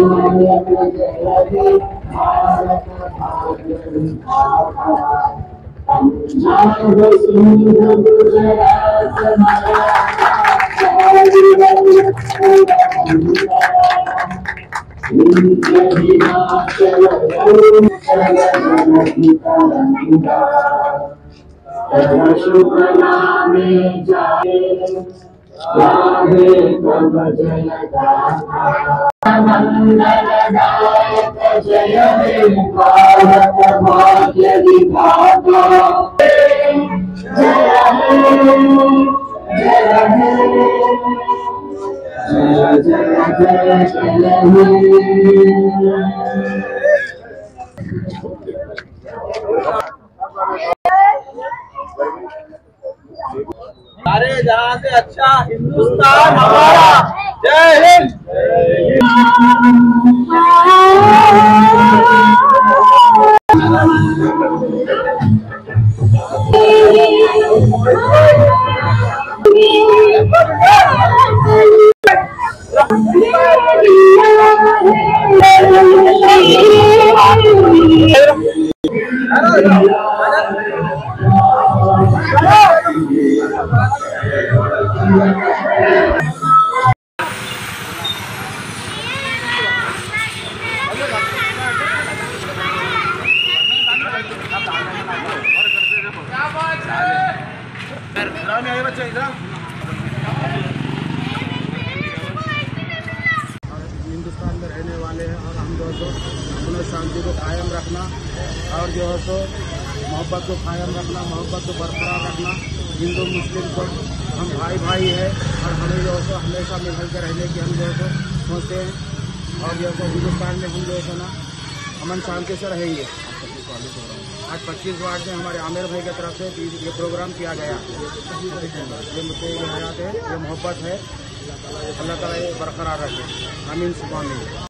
शुभ नामे जाए मंगलदायक जय हे भारत भाग्य विधाता जय हे जय हे जय जय जय हे। सारे जहां से अच्छा हिंदुस्तान हमारा। जय हिंद। हिंदुस्तान में रहने वाले हैं और हम जो है अपने शांति को कायम रखना और जो है सो मोहब्बत को कायम रखना, मोहब्बत को बरकरार रखना। हिंदू मुस्लिम को हम भाई भाई है और हमें जो है हमेशा मिलकर के रहने की हम जो है सोचते हैं और जो है हिंदुस्तान में हम जो है ना अमन शांति से रहेंगे। आज 25 वार्ड में हमारे आमिर भाई की तरफ से ये प्रोग्राम किया गया। ये मुझे ये हयात है, ये मोहब्बत है। अल्लाह ताला ये बरकरार रखे। आमीन सुभान।